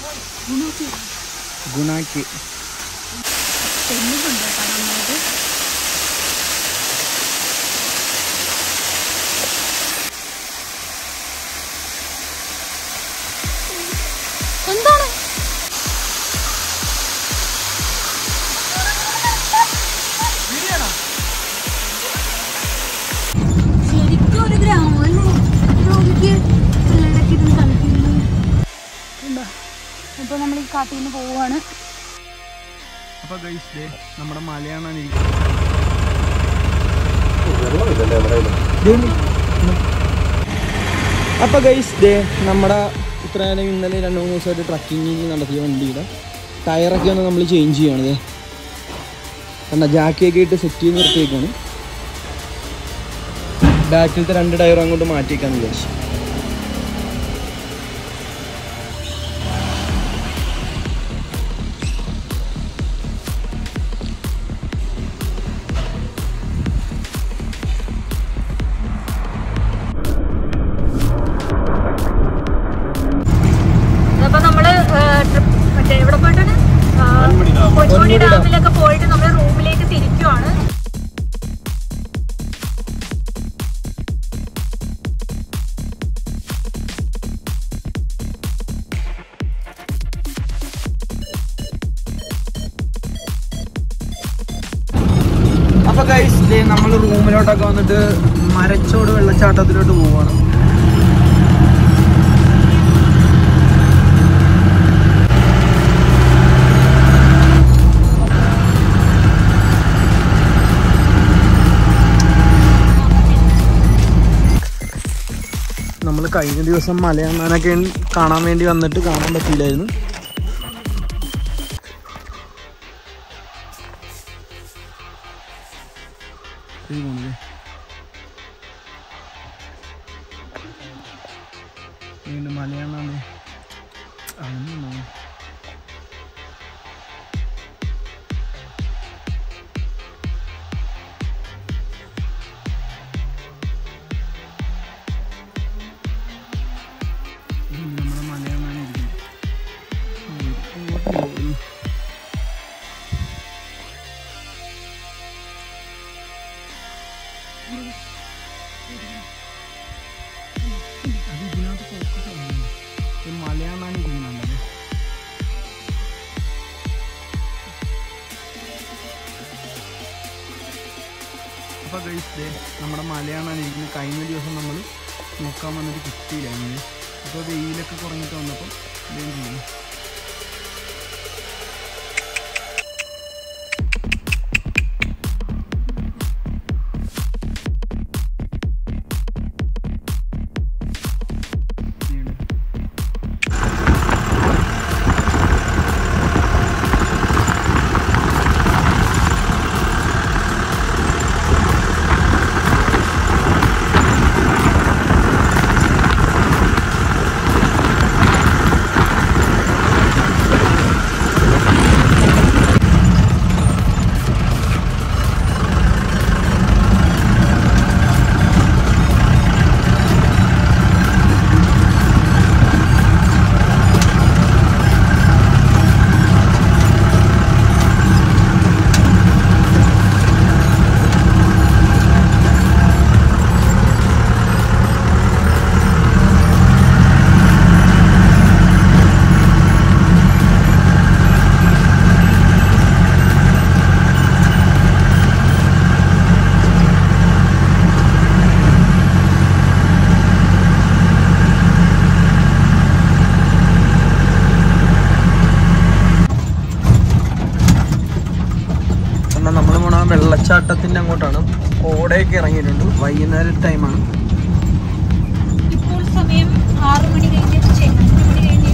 ഗുണാക്ക് എന്താണ് ശരിക്കും ഒരു ഗ്രാമമല്ലേ? ഇപ്പൊ നമ്മൾ ഈ കാട്ടിൽ നിന്ന് പോവാണ്. അപ്പൊ ഗൈസ് നമ്മുടെ മലയാണ്. അപ്പൊ ഗൈസ് നമ്മുടെ ഇത്രയും ഇന്നലെ 2-3 ദിവസമായിട്ട് ട്രക്കിങ്ങിൽ നടത്തിയ വണ്ടിയുടെ ടയറൊക്കെ ഒന്ന് നമ്മൾ ചേഞ്ച് ചെയ്യണത്. കാരണം ജാക്കിയൊക്കെ ഇട്ട് സെറ്റ് ചെയ്ത് നിർത്തിയേക്കാണ്. ബാക്കിലത്തെ 2 ടയറും അങ്ങോട്ട് മാറ്റിയേക്കാന്ന് വിചാരിച്ചു. പൊന്മുടി ഡാമിലൊക്കെ പോയിട്ട് നമ്മൾ റൂമിലേക്ക് തിരിക്കുവാണ്. അപ്പൊ ഗൈസ് നമ്മൾ റൂമിലോട്ടൊക്കെ വന്നിട്ട് മരച്ചോട് വെള്ളച്ചാട്ടത്തിലോട്ട് പോവാണ്. നമ്മൾ കഴിഞ്ഞ ദിവസം മലയണ്ണാനൊക്കെ കാണാൻ വേണ്ടി വന്നിട്ട് കാണാൻ പറ്റിയില്ലായിരുന്നു. വീണ്ടും മലയണ്ണാണ്. മലയാളമാണ് ഇരിക്കുന്നുണ്ടത്. അപ്പോൾ ഗൈസ് നമ്മുടെ മലയാളമാണ് ഇരിക്കുന്നത്. കഴിഞ്ഞ ദിവസം നമ്മൾ നോക്കാൻ വന്നിട്ട് കിട്ടിയില്ലായിരുന്നു. അപ്പോൾ വെയിലൊക്കെ കുറഞ്ഞിട്ട് വന്നപ്പോൾ ഇതേം ചെയ്യുന്നു. വെള്ളച്ചാട്ടത്തിൻ്റെ അങ്ങോട്ടാണ്. കോടയൊക്കെ ഇറങ്ങിയിട്ടുണ്ട്. വൈകുന്നേരം ടൈമാണ്. ഇപ്പോൾ സമയം 6 മണി കഴിഞ്ഞ് 5 മണി കഴിഞ്ഞ്.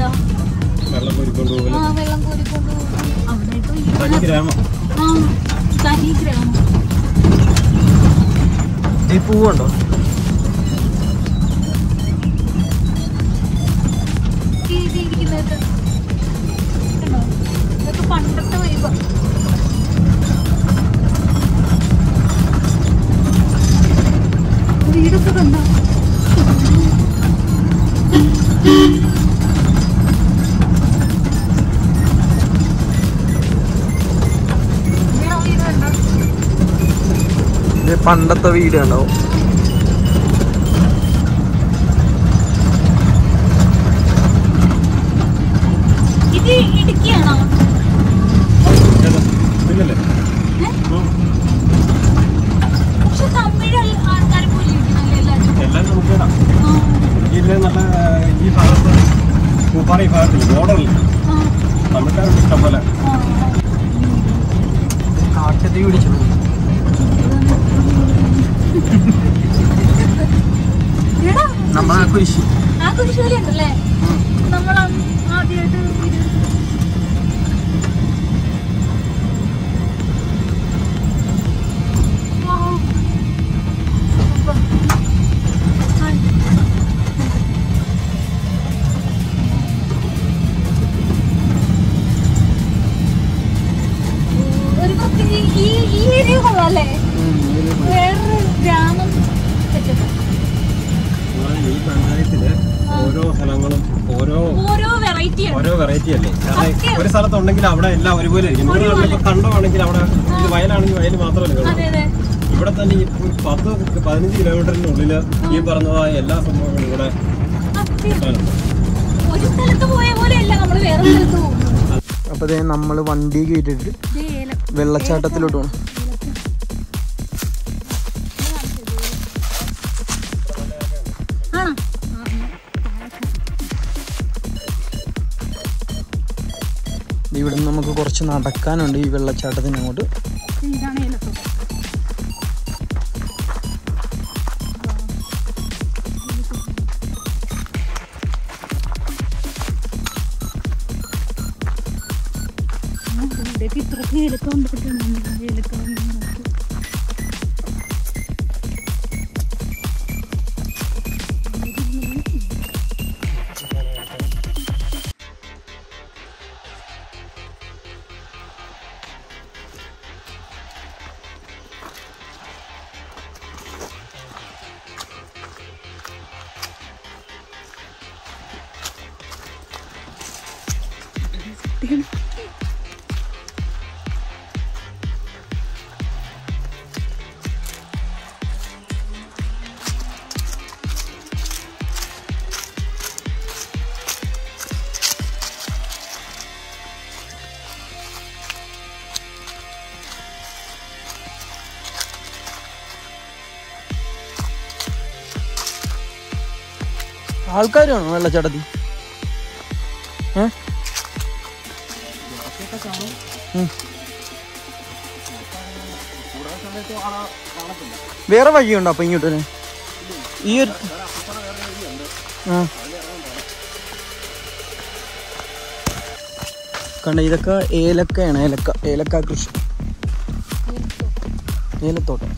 വെള്ളം കോരിക്കൊണ്ട് പോകും. അവിടെ ഗ്രാമം. തനി ഗ്രാമം. ഈ പൂവുണ്ടോ? ഇതൊക്കെ പണ്ടത്തെ വൈബ. വീടൊക്കെ കണ്ടോ? പണ്ടത്തെ വീട് ഉണ്ടാവും. ഇത് ഇടുക്കിയാണോ? പക്ഷെ തമിഴ് ആൾക്കാർ പോലും ഈ ഭാഗത്ത് പൂപ്പാറ ഈ ഭാഗത്ത് ബോർഡറിൽ തമിഴ്ക്കാരുടെ ഇഷ്ടം പോലെ കാട്ടത്തി പിടിച്ചു. നമ്മളെ കുരിശി ആ കുരിശുപലി ഉണ്ടല്ലേ? നമ്മൾ ആദ്യമായിട്ട് ഒരു പ്രത്യേക ഈ ഏരിയ കൊള്ളാല്ലേ? വേറൊരു ഗ്രാമം സെറ്റപ്പ്. ഈ പഞ്ചായത്തില് ഓരോ സ്ഥലങ്ങളും ഓരോ വെറൈറ്റി അല്ലേ? കാരണം ഒരു സ്ഥലത്തുണ്ടെങ്കിൽ അവിടെ എല്ലാം ഒരുപോലെ ആയിരിക്കും. നമ്മുടെ കണ്ടമാണെങ്കിൽ അവിടെ ഇത് വയലാണെങ്കിൽ വയൽ മാത്രമല്ല. ഇവിടെ തന്നെ ഈ 10-15 കിലോമീറ്ററിനുള്ളില് ഈ പറഞ്ഞതായ എല്ലാ സംഭവങ്ങളും ഇവിടെ. അപ്പൊ നമ്മള് വണ്ടി കേട്ടിട്ട് വെള്ളച്ചാട്ടത്തിലോട്ട് പോകണം. ഇവിടുന്ന് നമുക്ക് കുറച്ച് നടക്കാനുണ്ട് ഈ വെള്ളച്ചാട്ടത്തിന് അങ്ങോട്ട്. ആൾക്കാരാണോ വെള്ളച്ചാട്ടത്തിൽ? വേറെ വഴിയുണ്ടോ അപ്പൊ ഇങ്ങോട്ട്? ഈ ഒരു കണ്ട ഇതൊക്കെ ഏലക്കയാണ്. ഏലക്ക കൃഷി, ഏലത്തോട്ടം.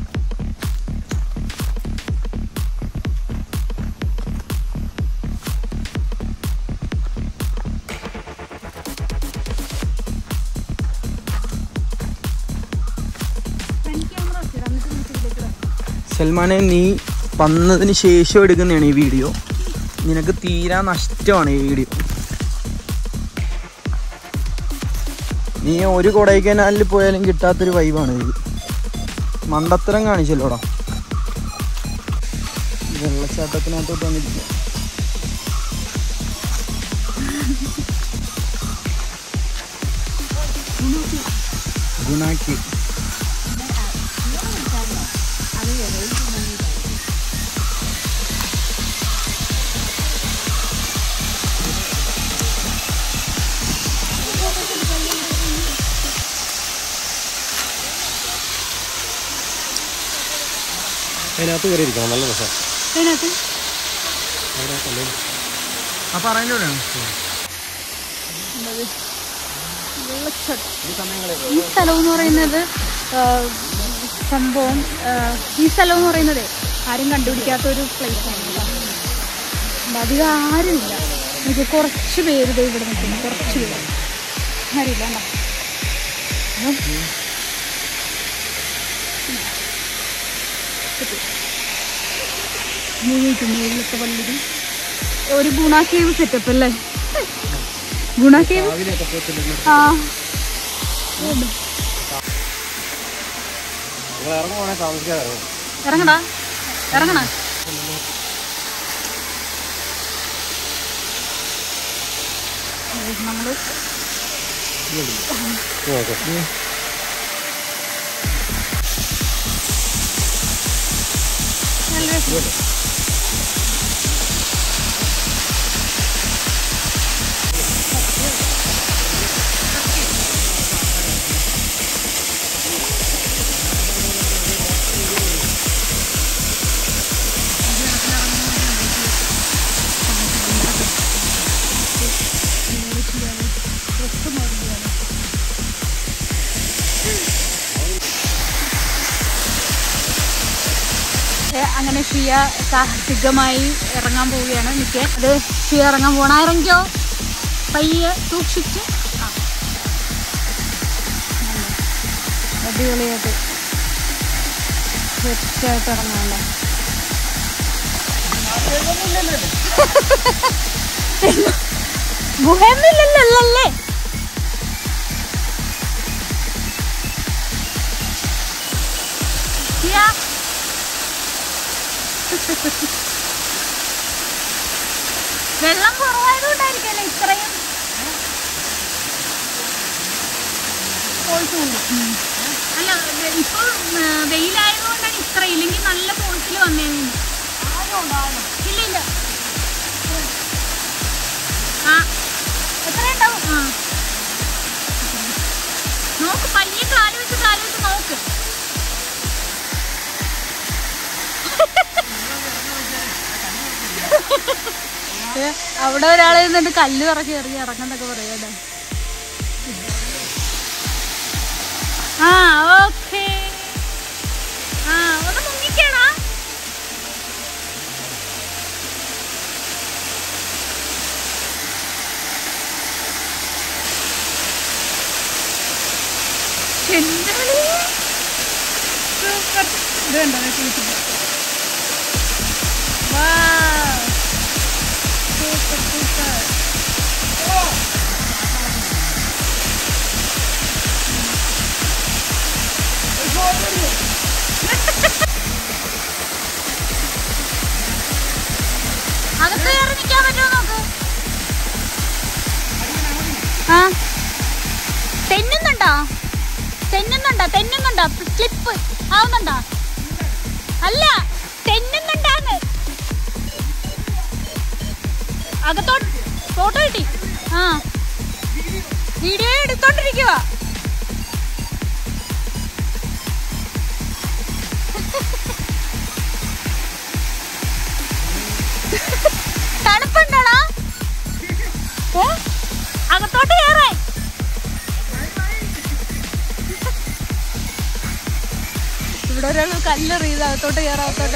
സൽമാനെ, നീ വന്നതിന് ശേഷം എടുക്കുന്നതാണ് ഈ വീഡിയോ. നിനക്ക് തീരാ നഷ്ടമാണ് ഈ വീഡിയോ. നീ ഒരു കൊടൈക്കനാലിൽ പോയാലും കിട്ടാത്തൊരു വൈബാണ് ഇത്. മണ്ടത്തരം കാണിച്ചല്ലോടാ. വെള്ളച്ചാട്ടത്തിനകത്തോട്ട് വന്നിരിക്കുക. ഗുണാക്കി അതിനകത്ത് കയറിയിരിക്കണം. നല്ല രസം. അപ്പൊ അറിയുന്നവരാണ് ഈ സ്ഥലം എന്ന് പറയുന്നത് സംഭവം ഈ സ്ഥലം എന്ന് പറയുന്നത് ആരും കണ്ടുപിടിക്കാത്ത ഒരു പ്ലേസ് ആണ്. അധികം ആരുമില്ല, എനിക്ക് കുറച്ച് പേര് ഇവിടെ നിൽക്കുന്നു, കുറച്ച് പേര് ആരില്ല. മേളിലൊക്കെ വന്നിട്ട് ഒരു ഗുണ കേവ് സെറ്റപ്പ് അല്ലേ? ഗുണ കേവ് ആ ഇറങ്ങടാ ഇറങ്ങണ. നമ്മള് അങ്ങനെ ഷിയ സാഹസികമായി ഇറങ്ങാൻ പോവുകയാണ്. നിൽക്കേ അത് ഷിയ ഇറങ്ങാൻ പോകണം. ഇറങ്ങിക്കോ പയ്യെ സൂക്ഷിച്ച്. അടിപൊളിയായിട്ട് സെറ്റായിട്ട് ഇറങ്ങാണ്ട. ഗുഹയൊന്നുമില്ലല്ലേ? വെള്ളം കുറവായതുകൊണ്ടായിരിക്കല്ലേ ഇത്രയും ഫോഴ്സ് ഉണ്ട്. അല്ല ഇപ്പൊ വെയിലായതുകൊണ്ടാണ് ഇത്ര, ഇല്ലെങ്കിൽ നല്ല ഫോഴ്സിൽ വന്നേനെ. ഇല്ല ഇല്ല ആ എത്ര ഉണ്ടാവും? ആ നോക്ക്, പയ്യെ കാല് വെച്ച് നോക്ക്. അവിടെ ഒരാളെ നിന്നിട്ട് കല്ല് ഇറക്കി ഇറങ്ങന്നൊക്കെ പറയാ. ആ ഓക്കേ. ആ ഒന്ന് മുങ്ങിക്കണോ? സൂപ്പർ. ഇത് കണ്ടോ കുളിച്ചിട്ട്? വാ സൂപ്പർ സൂപ്പർ. അകത്ത് കയറി നിൽക്കാൻ പറ്റുമോ നോക്ക്. ആ തെന്നുന്നുണ്ടോ? സ്ലിപ്പ് ആവുന്നുണ്ടോ? അല്ല തെന്നുന്നുണ്ടാന്ന്. അകത്തോട്ട് ഫോട്ടോ കിട്ടി. ആ വീഡിയോ എടുത്തോണ്ടിരിക്കുക. തണുപ്പുണ്ടോടാ? അകത്തോട്ട് കയറേ. ഇവിടെ ഒരാൾ കല്ലെറിയത് അകത്തോട്ട് കയറാത്തോട്ട്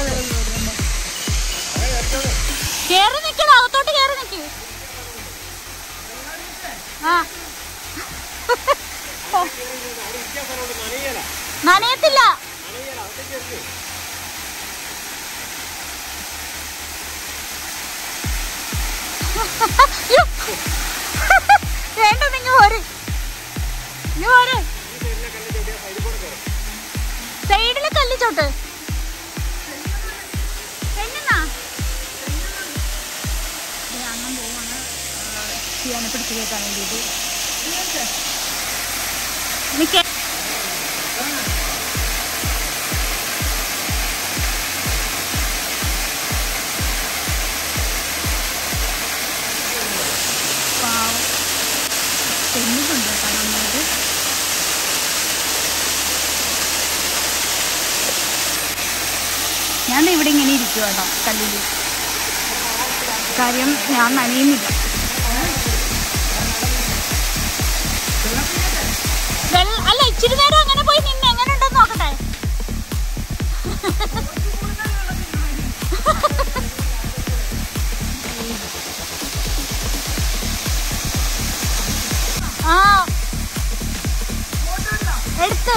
കേറി നിക്കണ. അകത്തോട്ട് കേറി നിക്ക്. ആ നനയത്തില്ല. വേണ്ട നിങ്ങ പോര്. സൈഡിലെ കല്ലിച്ചോട്ട് എന്നാ അണ്ണം പോവാണ് ചെയ്യാനെ പിടിച്ചു കേൾക്കാൻ വേണ്ടിയിട്ട്. നിക്ക തെന്നിട്ടുണ്ട് കേട്ടോ നന്നായിട്ട്. ഞാൻ ഇവിടെ ഇങ്ങനെ ഇരിക്കും കേട്ടോ കല്ലിൽ. കാര്യം ഞാൻ നനയുന്നില്ല. അല്ല, ഇച്ചിരി നേരം അങ്ങനെ പോയി നിന്ന് എങ്ങനെ ഉണ്ടെന്ന് നോക്കട്ടെ. ആ എടുത്ത്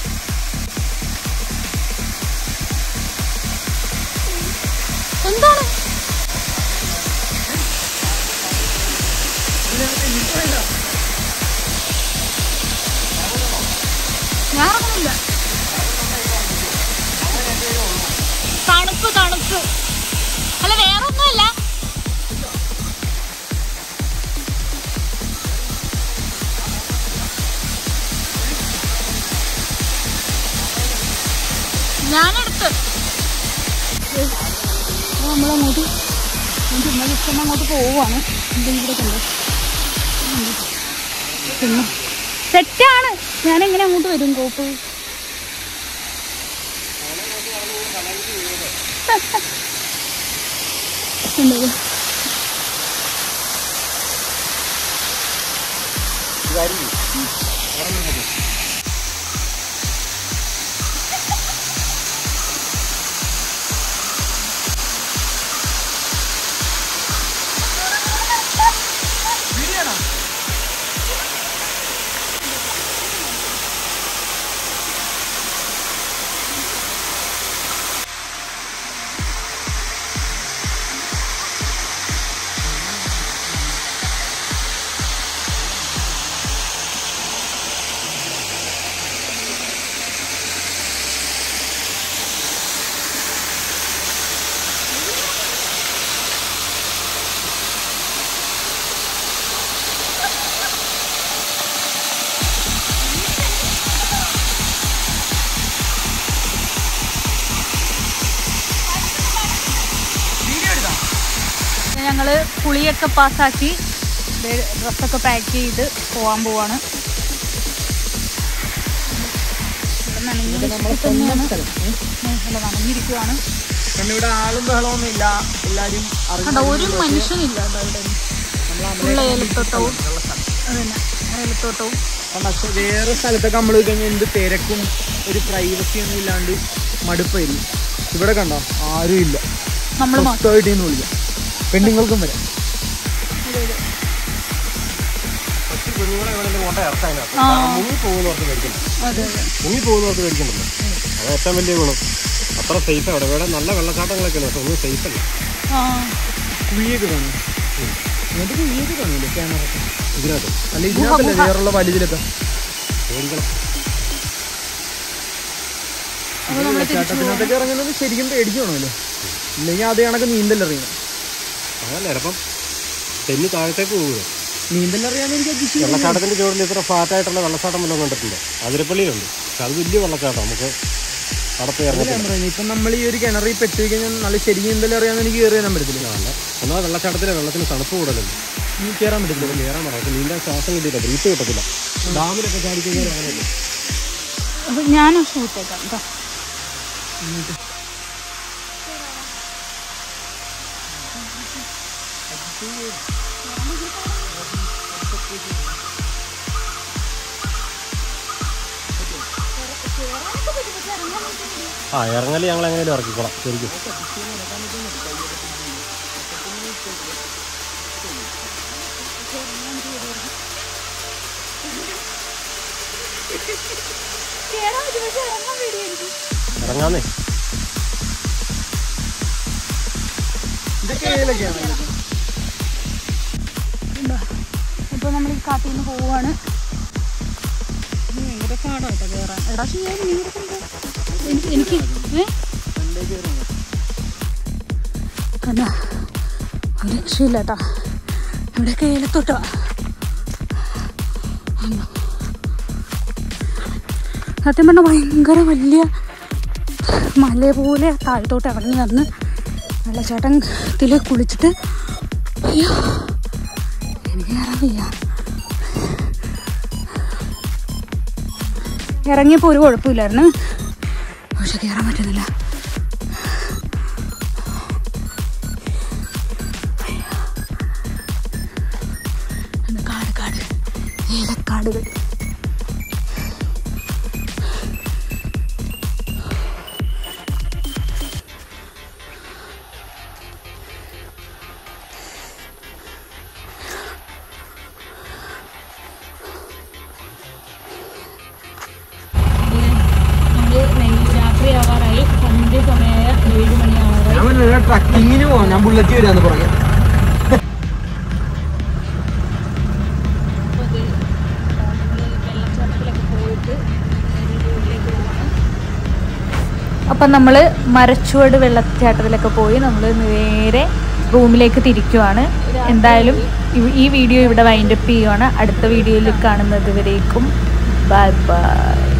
എന്താണ് ഞാൻ ഇറങ്ങുന്നില്ല. തണുപ്പ് തണുപ്പ് അല്ല, വേറൊന്നുമല്ല. ഞാനെടുത്ത് നമ്മളങ്ങോട്ട് ചുമ്മാ ജസ്റ്റ് അങ്ങോട്ട് പോവാണ്. ഇവിടെ കണ്ടോ പിന്നെ സെറ്റാണ്. ഞാനെങ്ങനെ അങ്ങോട്ട് വരും കോപ്പ്? ഉണ്ടോ ഞങ്ങൾ കുളിയൊക്കെ പാസ്സാക്കി ഡ്രസ്സൊക്കെ പാക്ക് ചെയ്ത് പോകാൻ പോവാണ്. നനഞ്ഞിരിക്കുവാണ്. ഇവിടെ ആളും ബഹളമൊന്നും ഇല്ല, എല്ലാരും ഒരു മനുഷ്യനില്ല ഇവിടെ. ഫുൾ ഏലത്തോട്ടവും അതന്നെ ഏലത്തോട്ടവും. പക്ഷെ വേറെ സ്ഥലത്തൊക്കെ നമ്മൾ കഴിഞ്ഞാൽ എന്ത് തിരക്കും ഒരു പ്രൈവസി ഒന്നും ഇല്ലാണ്ട് മടുപ്പായിരുന്നു. ഇവിടെ കണ്ടോ ആരും ഇല്ല, നമ്മൾ സ്വസ്ഥമായിട്ട് വിളിക്കാം. പെണ്ണുങ്ങൾക്കും വരാം. മുങ്ങിപ്പോകുന്നവർക്ക് മേടിക്കണ്ടല്ലോ, അത് ഏറ്റവും വലിയ ഗുണം. അത്ര സേഫ് അവിടെ. ഇവിടെ നല്ല വെള്ളച്ചാട്ടങ്ങളൊക്കെ ഉണ്ട്, പക്ഷെ ഒന്നും സേഫ് അല്ല. കുഴിയൊക്കെ കാണും, എന്നിട്ട് കുഴിയൊക്കെ കാണൂല്ലേ ക്യാമറ ഇതിനകത്ത്? അല്ല ഇതിനകത്തല്ലേ വേറുള്ള വലുതിലൊക്കെ മേടിക്കണം. വെള്ളച്ചാട്ടത്തിനകത്തൊക്കെ ഇറങ്ങുന്നത് ശരിക്കും പേടിച്ചു വേണമല്ലോ, ഇല്ലെങ്കിൽ അതേ കണക്ക് നീന്തലറിയണം. അതല്ല ചിലപ്പം തെന്നി താഴത്തേക്ക് പോകുക. നീന്തലറിയാൻ എനിക്ക് വെള്ളച്ചാട്ടത്തിന്റെ ചുവടിൽ ഇത്ര ഫ്ലാറ്റായിട്ടുള്ള വെള്ളച്ചാട്ടം വല്ലതും കണ്ടിട്ടുണ്ട്. അതിരപ്പള്ളിയിലുണ്ട്, പക്ഷെ അത് വലിയ വെള്ളച്ചാട്ടം. നമുക്ക് നടത്തി ഇറങ്ങാൻ. ഇപ്പം നമ്മൾ ഈ ഒരു കിണറിൽ പെട്ടു കഴിഞ്ഞാൽ നല്ല ശരിക്കും നീന്തലറിയാൻ എനിക്ക് കയറി വരാൻ പറ്റത്തില്ല. എന്നാൽ വെള്ളച്ചാട്ടത്തിലെ വെള്ളത്തിന് തണുപ്പ് കൂടുതലല്ലോ, കയറാൻ പറ്റത്തില്ല. കയറാൻ പറയാം, നീന്താൻ ശ്വാസം കിട്ടിയില്ല, ബ്രീത്ത് കിട്ടത്തില്ല. ഡാമിലൊക്കെ ചാടി കഴിഞ്ഞാൽ അങ്ങനെയല്ലേ. ഞാനും ഷൂട്ടേക്കാം കേട്ടോ. ആ ഇറങ്ങല് ഞങ്ങൾ എങ്ങനെയും ഇറക്കിക്കോളാം ശരിക്കും. ഇറങ്ങാന്നേ. ഇപ്പൊ നമ്മൾ ഈ കാട്ടിൽ നിന്ന് പോവാണ്. ഭയങ്കര പാടാട്ടോ കയറാൻ. എടാ ചെയ്യാൻ എനിക്ക് കണ്ടാ ഒരു രക്ഷയില്ല കേട്ടോ. ഇവിടെയൊക്കെ ഏലത്തോട്ടാ. സത്യം പറഞ്ഞാൽ ഭയങ്കര വലിയ മല പോലെ താഴത്തോട്ട് ഇറങ്ങി വന്ന് വെള്ളച്ചാട്ടത്തിൽ കുളിച്ചിട്ട് അയ്യോ എനിക്ക് കയറാൻ വയ്യ. ഇറങ്ങിയപ്പോൾ ഒരു കുഴപ്പമില്ലായിരുന്നു, പക്ഷെ കയറാൻ പറ്റുന്നില്ല. അടിപൊളി. രാത്രിയാവാറായി, സന്ധ്യ സമയമായ 7 മണിയാവാറായി. ട്രക്കിങ്ങിന് പോവാം, ഞാൻ ബുള്ളറ്റ് വരാന്ന് പറയാം. അപ്പം നമ്മൾ മരച്ചുവട് വെള്ളച്ചാട്ടത്തിലൊക്കെ പോയി നമ്മൾ നേരെ റൂമിലേക്ക് തിരിക്കുവാണ്. എന്തായാലും ഈ വീഡിയോ ഇവിടെ വൈൻഡപ്പ് ചെയ്യുവാണ്. അടുത്ത വീഡിയോയിൽ കാണുന്നത് വരേക്കും ബൈ ബൈ.